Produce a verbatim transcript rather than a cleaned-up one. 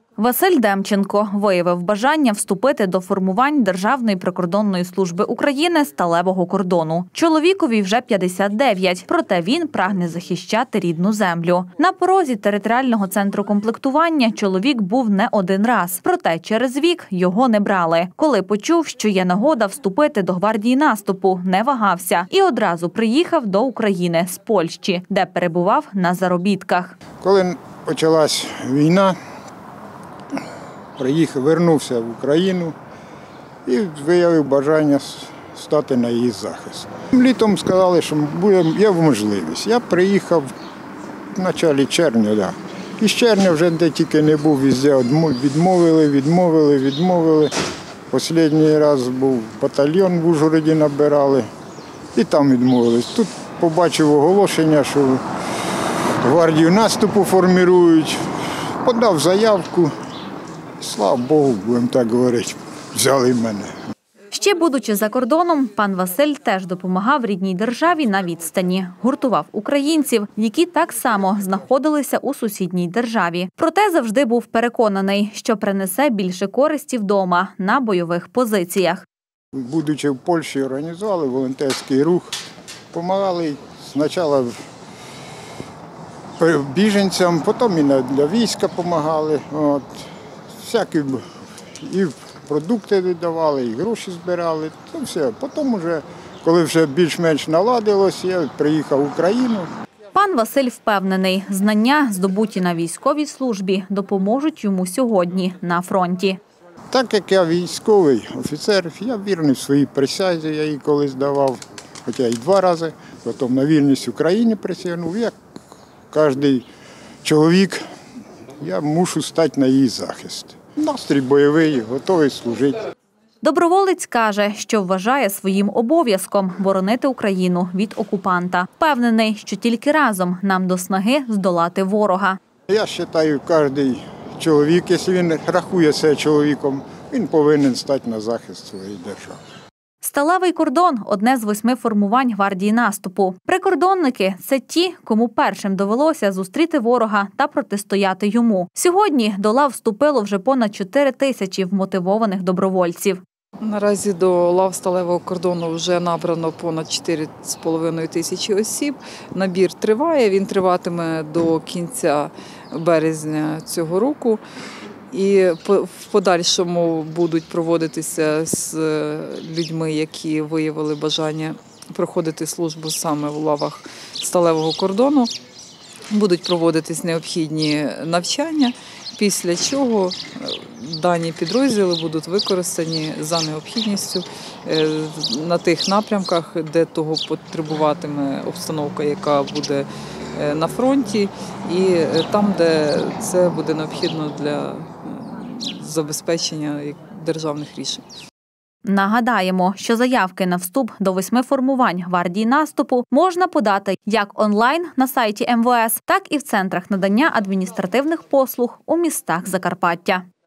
Василь Демченко виявив бажання вступити до формувань Державної прикордонної служби України сталевого кордону. Чоловікові вже п'ятдесят дев'ять, проте він прагне захищати рідну землю. На порозі територіального центру комплектування чоловік був не один раз, проте через вік його не брали. Коли почув, що є нагода вступити до гвардії наступу, не вагався і одразу приїхав до України з Польщі, де перебував на заробітках. Коли почалась війна, приїхав, вернувся в Україну і виявив бажання стати на її захист. Літом сказали, що буде, є можливість. Я приїхав в початку червня, да. І з червня вже де тільки не був, везде відмовили, відмовили, відмовили. Останній раз був батальйон в Ужгороді набирали і там відмовились. Тут побачив оголошення, що гвардію наступу формують, подав заявку. Слава Богу, будемо так говорити, взяли мене. Ще будучи за кордоном, пан Василь теж допомагав рідній державі на відстані. Гуртував українців, які так само знаходилися у сусідній державі. Проте завжди був переконаний, що принесе більше користі вдома, на бойових позиціях. Будучи в Польщі, організували волонтерський рух, допомагали спочатку біженцям, потім і для війська допомагали. От. Всякі і продукти віддавали, і гроші збирали. Це все. Потім, вже, коли вже більш-менш наладилось, я приїхав в Україну. Пан Василь впевнений, знання, здобуті на військовій службі, допоможуть йому сьогодні на фронті. Так як я військовий офіцер, я вірний в своїй присязі, я її колись давав, хоча й два рази. Потім на вільність Україні присягнув. Як кожен чоловік, я мушу стати на її захист. Настрій бойовий, готовий служити. Доброволець каже, що вважає своїм обов'язком боронити Україну від окупанта. Впевнений, що тільки разом нам до снаги здолати ворога. Я вважаю, кожен чоловік, якщо він рахує себе чоловіком, він повинен стати на захист своєї держави. Сталевий кордон – одне з восьми формувань гвардії наступу. Прикордонники – це ті, кому першим довелося зустріти ворога та протистояти йому. Сьогодні до лав вступило вже понад чотири тисячі вмотивованих добровольців. Наразі до лав сталевого кордону вже набрано понад чотири з половиною тисячі осіб. Набір триває, він триватиме до кінця березня цього року. І в подальшому будуть проводитися з людьми, які виявили бажання проходити службу саме в лавах сталевого кордону. Будуть проводитись необхідні навчання, після чого дані підрозділи будуть використані за необхідністю на тих напрямках, де того потребуватиме обстановка, яка буде на фронті, і там, де це буде необхідно для забезпечення державних рішень. Нагадаємо, що заявки на вступ до восьми формувань гвардії наступу можна подати як онлайн на сайті ем ве ес, так і в центрах надання адміністративних послуг у містах Закарпаття.